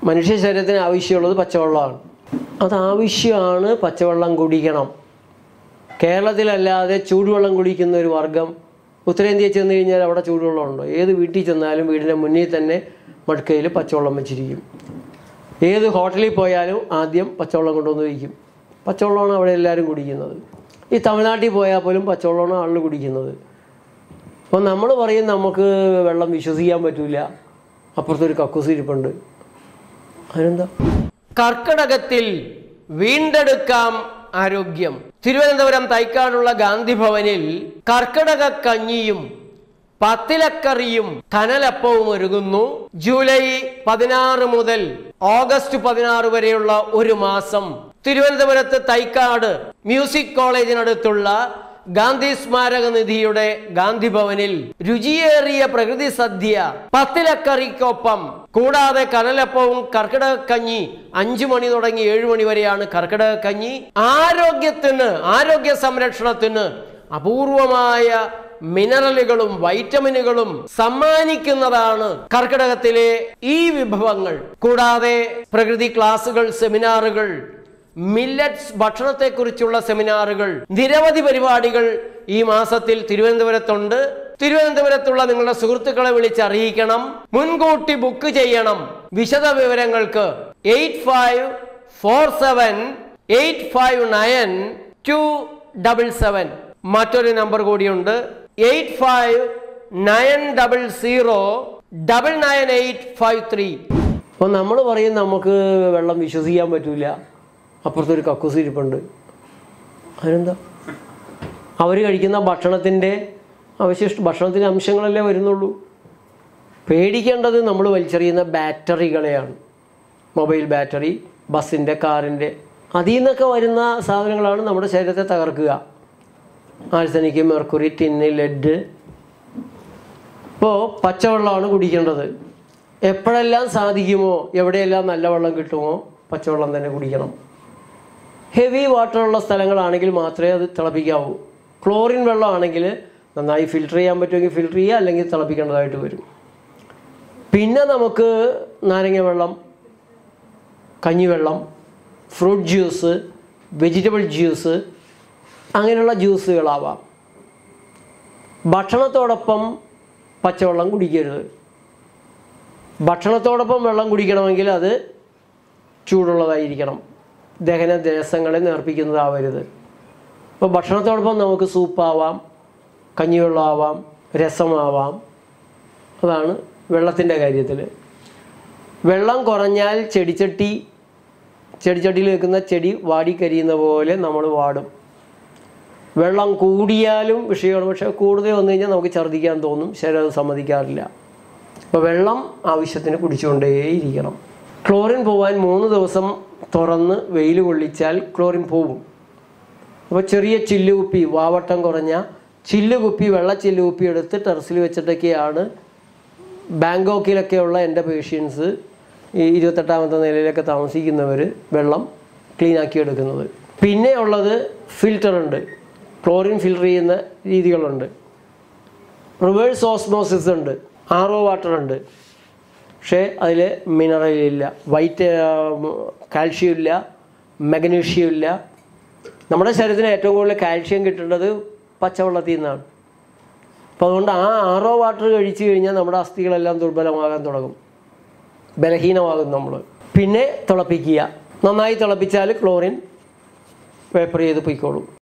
മനുഷ്യ ശരീരത്തിന് ആവശ്യമുള്ളത് പച്ചവെള്ളമാണ്. അത് ആവശ്യമാണ്, പച്ചവെള്ളം കുടിക്കണം. കേരളത്തിലല്ലാതെ ചൂടുവെള്ളം കുടിക്കുന്ന ഒരു വർഗം ഉത്തരേന്ത്യയിൽ ചെന്ന് കഴിഞ്ഞാൽ അവിടെ ചൂടുവെള്ളമുണ്ടോ? ഏത് വീട്ടിൽ ചെന്നാലും വീടിൻ്റെ മുന്നിൽ തന്നെ മഡ്കയിൽ പച്ചവെള്ളം വെച്ചിരിക്കും. ഏത് ഹോട്ടലിൽ പോയാലും ആദ്യം പച്ചവെള്ളം കൊണ്ടുവന്ന് വയ്ക്കും. പച്ചവെള്ളമാണ് അവിടെ എല്ലാവരും കുടിക്കുന്നത്. ഈ തമിഴ്നാട്ടിൽ പോയാൽ പോലും പച്ചവെള്ളമാണ് ആളുകൾ കുടിക്കുന്നത്. അപ്പോൾ നമ്മൾ പറയും നമുക്ക് വെള്ളം വിശ്വസിക്കാൻ പറ്റില്ല, അപ്പുറത്തൊരു കക്കൂസ് ഇരിപ്പുണ്ട്. അതിനെന്താ? കർക്കിടകത്തിൽ വീണ്ടെടുക്കാം ആരോഗ്യം. തിരുവനന്തപുരം തൈക്കാടുള്ള ഗാന്ധി ഭവനിൽ കർക്കിടക കഞ്ഞിയും പത്തിലക്കറിയും കനലപ്പവും ഒരുങ്ങുന്നു. ജൂലൈ 16 മുതൽ ഓഗസ്റ്റ് 16 വരെയുള്ള ഒരു മാസം തിരുവനന്തപുരത്ത് തൈക്കാട് മ്യൂസിക് കോളേജിനടുത്തുള്ള ഗാന്ധി സ്മാരക നിധിയുടെ ഗാന്ധി ഭവനിൽ രുചിയേറിയ പ്രകൃതി സദ്യ, പത്തിലക്കറിക്കൊപ്പം കൂടാതെ കനലപ്പവും കർക്കിടക കഞ്ഞി 5 മണി തുടങ്ങി 7 മണി വരെയാണ് കർക്കിടക കഞ്ഞി. ആരോഗ്യ സംരക്ഷണത്തിന് അപൂർവമായ മിനറലുകളും വൈറ്റമിനുകളും സമ്മാനിക്കുന്നതാണ് കർക്കിടകത്തിലെ ഈ വിഭവങ്ങൾ. കൂടാതെ പ്രകൃതി ക്ലാസുകൾ, സെമിനാറുകൾ, മില്ലറ്റ്സ് ഭക്ഷണത്തെക്കുറിച്ചുള്ള സെമിനാറുകൾ, നിരവധി പരിപാടികൾ ഈ മാസത്തിൽ തിരുവനന്തപുരത്തുണ്ട്. തിരുവനന്തപുരത്തുള്ള നിങ്ങളുടെ സുഹൃത്തുക്കളെ വിളിച്ചറിയിക്കണം, മുൻകൂട്ടി ബുക്ക് ചെയ്യണം. വിശദ വിവരങ്ങൾക്ക് 8547859277. മറ്റൊരു നമ്പർ കൂടിയുണ്ട്, 8590099853. അപ്പോൾ നമ്മൾ പറയും നമുക്ക് വെള്ളം വിശ്വസിക്കാൻ പറ്റില്ല, അപ്പുറത്തൊരു കക്കൂസ് ഇരിപ്പുണ്ട്. അതിനെന്താ? അവർ കഴിക്കുന്ന ഭക്ഷണത്തിൻ്റെ ഭക്ഷണത്തിൻ്റെ അംശങ്ങളല്ലേ വരുന്നുള്ളൂ. പേടിക്കേണ്ടത് നമ്മൾ വലിച്ചെറിയുന്ന ബാറ്ററികളെയാണ്. മൊബൈൽ ബാറ്ററി, ബസ്സിൻ്റെ, കാറിൻ്റെ, അതിൽ നിന്നൊക്കെ വരുന്ന സാധനങ്ങളാണ് നമ്മുടെ ശരീരത്തെ തകർക്കുക. Arsenic, mercury, tin, lead. ഇപ്പോൾ പച്ചവെള്ളമാണ് കുടിക്കേണ്ടത്. എപ്പോഴെല്ലാം സാധിക്കുമോ, എവിടെയെല്ലാം നല്ല വെള്ളം കിട്ടുമോ പച്ചവെള്ളം തന്നെ കുടിക്കണം. ഹെവി വാട്ടറുള്ള സ്ഥലങ്ങളാണെങ്കിൽ മാത്രമേ അത് തിളപ്പിക്കാവൂ. ക്ലോറിൻ വെള്ളമാണെങ്കിൽ നന്നായി ഫിൽട്ടർ ചെയ്യാൻ പറ്റുമെങ്കിൽ ഫിൽട്ടർ ചെയ്യുക, അല്ലെങ്കിൽ തിളപ്പിക്കേണ്ടതായിട്ട് വരും. പിന്നെ നമുക്ക് നാരങ്ങ വെള്ളം, കഞ്ഞിവെള്ളം, ഫ്രൂട്ട് ജ്യൂസ്, വെജിറ്റബിൾ ജ്യൂസ്, അങ്ങനെയുള്ള ജ്യൂസുകളാവാം. ഭക്ഷണത്തോടൊപ്പം പച്ചവെള്ളം കുടിക്കരുത്. ഭക്ഷണത്തോടൊപ്പം വെള്ളം കുടിക്കണമെങ്കിൽ അത് ചൂടുള്ളതായിരിക്കണം. ദഹനദേശങ്ങളെ നേർപ്പിക്കുന്നതാവരുത്. അപ്പോൾ ഭക്ഷണത്തോടൊപ്പം നമുക്ക് സൂപ്പാവാം, കഞ്ഞിവെള്ളമാവാം, രസമാവാം. അതാണ് വെള്ളത്തിൻ്റെ കാര്യത്തിൽ. വെള്ളം കുറഞ്ഞാൽ ചെടിച്ചട്ടിയിൽ വെക്കുന്ന ചെടി വാടിക്കരിയുന്ന പോലെ നമ്മൾ വാടും. വെള്ളം കൂടിയാലും വിഷയമാണ്, പക്ഷേ കൂടുതൽ വന്നു കഴിഞ്ഞാൽ നമുക്ക് ഛർദ്ദിക്കാൻ തോന്നും, ശരീരം സമ്മതിക്കാറില്ല. അപ്പോൾ വെള്ളം ആവശ്യത്തിന് കുടിച്ചുകൊണ്ടേയിരിക്കണം. ക്ലോറിൻ പോവാൻ 3 ദിവസം തുറന്ന് വെയിൽ കൊള്ളിച്ചാൽ ക്ലോറിൻ പോവും. അപ്പോൾ ചെറിയ ചില്ലുകുപ്പി, വാവട്ടം കുറഞ്ഞ ചില്ലുകുപ്പി, വെള്ള ചില്ലുകുപ്പി എടുത്ത് ടെറസിൽ വെച്ചിട്ടൊക്കെയാണ് ബാങ്കോക്കിലൊക്കെയുള്ള എൻ്റെ പേഷ്യൻസ്, ഈ 28ാമത്തെ നിലയിലൊക്കെ താമസിക്കുന്നവർ വെള്ളം ക്ലീനാക്കി എടുക്കുന്നത്. പിന്നെ ഉള്ളത് ഫിൽറ്ററുണ്ട്, ക്ലോറിൻ ഫിൽറ്റർ ചെയ്യുന്ന രീതികളുണ്ട്. റിവേഴ്സ് ഓസ്മോസിസ് ഉണ്ട്, RO വാട്ടർ ഉണ്ട്. പക്ഷേ അതിൽ മിനറലില്ല, കാൽഷ്യം ഇല്ല, മഗ്നീഷ്യം ഇല്ല. നമ്മുടെ ശരീരത്തിന് ഏറ്റവും കൂടുതൽ കാൽഷ്യം കിട്ടേണ്ടത് പച്ചവെള്ളത്തിൽ നിന്നാണ്. അപ്പോൾ അതുകൊണ്ട് RO വാട്ടർ കഴിച്ചു കഴിഞ്ഞാൽ നമ്മുടെ അസ്ഥികളെല്ലാം ദുർബലമാകാൻ തുടങ്ങും, ബലഹീനമാകും നമ്മൾ. പിന്നെ തിളപ്പിക്കുക, നന്നായി തിളപ്പിച്ചാൽ ക്ലോറിൻ വേപ്പർ ചെയ്ത് പൊയ്ക്കോളും.